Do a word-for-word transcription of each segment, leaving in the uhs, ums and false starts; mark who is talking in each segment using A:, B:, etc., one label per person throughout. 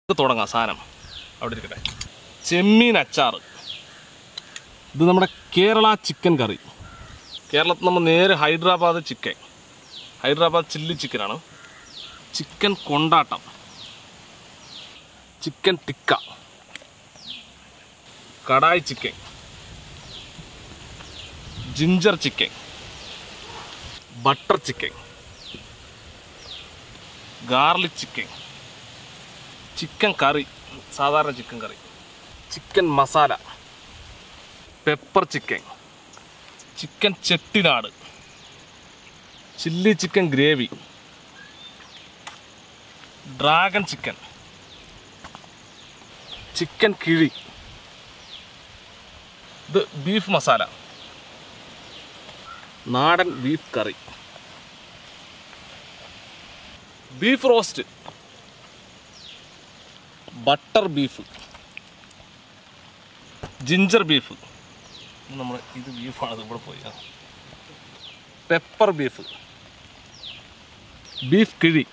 A: തുടങ്ങാം സാധനം അവിടെ ഇരിക്കട്ടെ. ചെമ്മീൻ അച്ചാർ. ഇത് നമ്മുടെ കേരള ചിക്കൻ കറി. കേരളത്തിൽ നമ്മൾ നേരെ ഹൈദരാബാദ് ചിക്കൻ, ഹൈദരാബാദ് ചില്ലി ചിക്കനാണ്. ചിക്കൻ കൊണ്ടാട്ടം, chicken tikka, kadai chicken, ginger chicken, butter chicken, garlic chicken, chicken curry, സാധാരണ chicken curry, chicken masala, pepper chicken, chicken Chettinad, chilli chicken gravy, dragon chicken, chicken കിഴി, ഇത് ബീഫ് മസാല, നാടൻ beef curry, beef roast, butter beef, ginger beef, നമ്മൾ ഇത് ബീഫാണ്, ഇവിടെ പോയി, pepper beef, beef കിഴി,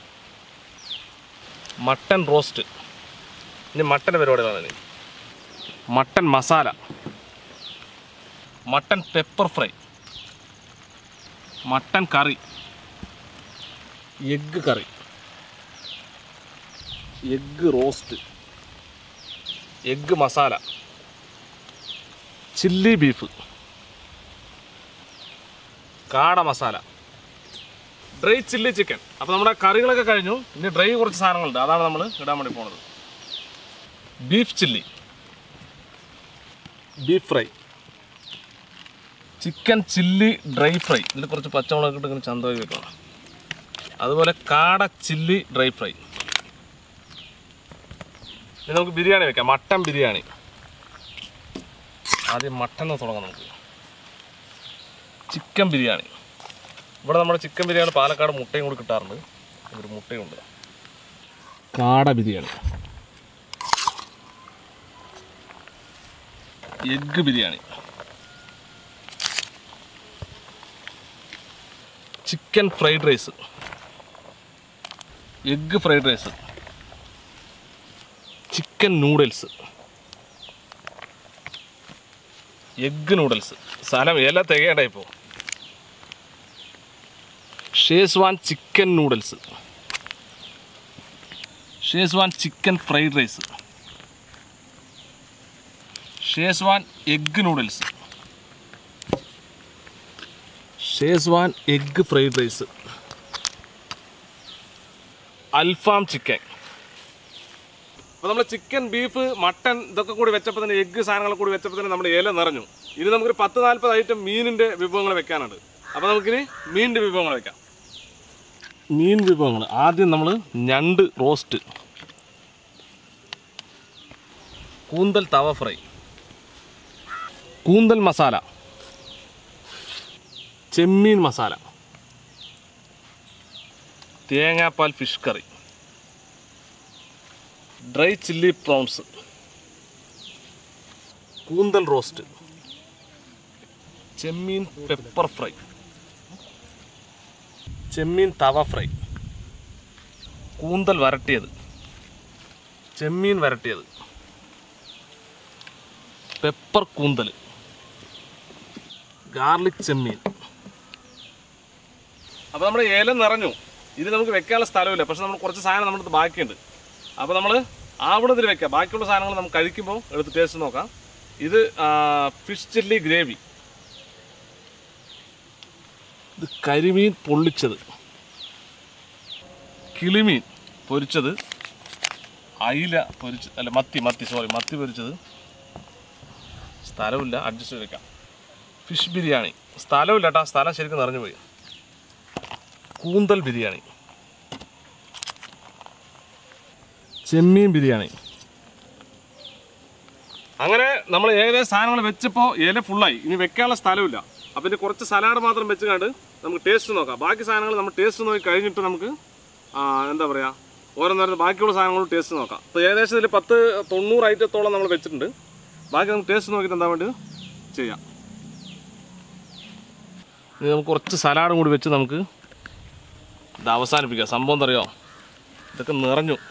A: മട്ടൻ റോസ്റ്റ്. ഇനി മട്ടൻ പരിപാടികളാണ്. Mutton masala, mutton pepper fry, mutton curry, egg curry, egg roast, egg masala, chilli beef, കാട മസാല, ഡ്രൈ ചില്ലി ചിക്കൻ. അപ്പോൾ നമ്മുടെ കറികളൊക്കെ കഴിഞ്ഞു. ഇനി ഡ്രൈ കുറച്ച് സാധനങ്ങളുണ്ട്, അതാണ് നമ്മൾ ഇടാൻ വേണ്ടി പോണത്. Beef chilli, beef fry, chicken chilli dry fry, ഇതിൽ കുറച്ച് പച്ചമുളക് ഇട്ട് ഇങ്ങനെ ചന്തമായി വെക്കണം. അതുപോലെ കാട ചില്ലി ഡ്രൈ ഫ്രൈ. ഇനി നമുക്ക് ബിരിയാണി വെക്കാം, മട്ടൻ ബിരിയാണി. ആദ്യം മട്ടൻ തുടങ്ങാം നമുക്ക്. ചിക്കൻ ബിരിയാണി. ഇവിടെ നമ്മുടെ ചിക്കൻ ബിരിയാണി പാലക്കാട് മുട്ടയും കൂടി കിട്ടാറുണ്ട്, ഒരു മുട്ടയുണ്ട്. കാട biryani, egg biryani, chicken fried rice, egg fried rice, chicken noodles, egg noodles. സാധനം എല്ലാം തികയണ്ട ഇപ്പോൾ. Schezwan chicken noodles, Schezwan chicken fried rice, Schezwan egg noodles, Schezwan egg fried rice, അൽഫാം ചിക്കൻ. അപ്പോൾ നമ്മൾ ചിക്കൻ, ബീഫ്, മട്ടൻ ഇതൊക്കെ കൂടി വെച്ചപ്പോൾ തന്നെ, എഗ്ഗ് സാധനങ്ങളൊക്കെ കൂടി വെച്ചപ്പോൾ തന്നെ നമ്മുടെ ഇല നിറഞ്ഞു. ഇനി നമുക്കൊരു പത്ത് നാൽപ്പത് ഐറ്റം മീനിൻ്റെ വിഭവങ്ങൾ വെക്കാനുണ്ട്. അപ്പോൾ നമുക്കിനി മീനിൻ്റെ വിഭവങ്ങൾ വെക്കാം. മീൻ വിഭവങ്ങൾ ആദ്യം നമ്മൾ ഞണ്ട് റോസ്റ്റ്, കൂന്തൽ തവ ഫ്രൈ, കൂന്തൽ മസാല, ചെമ്മീൻ മസാല, തേങ്ങാപ്പാൽ fish curry, dry chilli prawns, കൂന്തൽ റോസ്റ്റ്, ചെമ്മീൻ പെപ്പർ ഫ്രൈ, ചെമ്മീൻ തവ ഫ്രൈ, കൂന്തൽ വരട്ടിയത്, ചെമ്മീൻ വരട്ടിയത്, പെപ്പർ കൂന്തൽ, ഗാർലിക് ചെമ്മീൻ. അപ്പോൾ നമ്മുടെ ഏലം നിറഞ്ഞു. ഇത് നമുക്ക് വെക്കാനുള്ള സ്ഥലമില്ല, പക്ഷെ നമ്മൾ കുറച്ച് സാധനം നമ്മുടെ അടുത്ത് ബാക്കിയുണ്ട്. അപ്പോൾ നമ്മൾ ആവണത്തിൽ വെക്കാം. ബാക്കിയുള്ള സാധനങ്ങൾ നമുക്ക് കഴിക്കുമ്പോൾ എടുത്ത് ടേസ്റ്റ് നോക്കാം. ഇത് ഫിഷ് ചില്ലി ഗ്രേവി, ഇത് കരിമീൻ പൊള്ളിച്ചത്, കിളിമീൻ പൊരിച്ചത്, അയില പൊരിച്ചത്, അല്ല മത്തി മത്തി സോറി മത്തി പൊരിച്ചത്. സ്ഥലമില്ല, അഡ്ജസ്റ്റ് ചെയ്ത് വെക്കാം. ഫിഷ് ബിരിയാണി, സ്ഥലമില്ല കേട്ടോ, സ്ഥലം ശരിക്കും നിറഞ്ഞു പോയി. കൂന്തൽ ബിരിയാണി, ചെമ്മീൻ ബിരിയാണി. അങ്ങനെ നമ്മൾ ഏകദേശം സാധനങ്ങൾ വെച്ചപ്പോൾ ഇല ഫുള്ളായി. ഇനി വെക്കാനുള്ള സ്ഥലമില്ല. അപ്പോൾ ഇതിന് കുറച്ച് സലാഡ് മാത്രം വെച്ച് കണ്ട് നമുക്ക് ടേസ്റ്റ് നോക്കാം. ബാക്കി സാധനങ്ങൾ നമ്മൾ ടേസ്റ്റ് നോക്കി കഴിഞ്ഞിട്ട് നമുക്ക് എന്താ പറയുക, ഓരോന്നോരോ ബാക്കിയുള്ള സാധനങ്ങളും ടേസ്റ്റ് നോക്കാം. അപ്പോൾ ഏകദേശം ഇതിൽ പത്ത് തൊണ്ണൂറ് ഐറ്റത്തോളം നമ്മൾ വെച്ചിട്ടുണ്ട്. ബാക്കി നമുക്ക് ടേസ്റ്റ് നോക്കിയിട്ട് എന്താ വേണ്ടി ചെയ്യാം. ഇനി നമുക്ക് കുറച്ച് സലാഡും കൂടി വെച്ച് നമുക്ക് ഇത് അവസാനിപ്പിക്കാം. സംഭവം എന്തറിയോ, ഇതൊക്കെ നിറഞ്ഞു.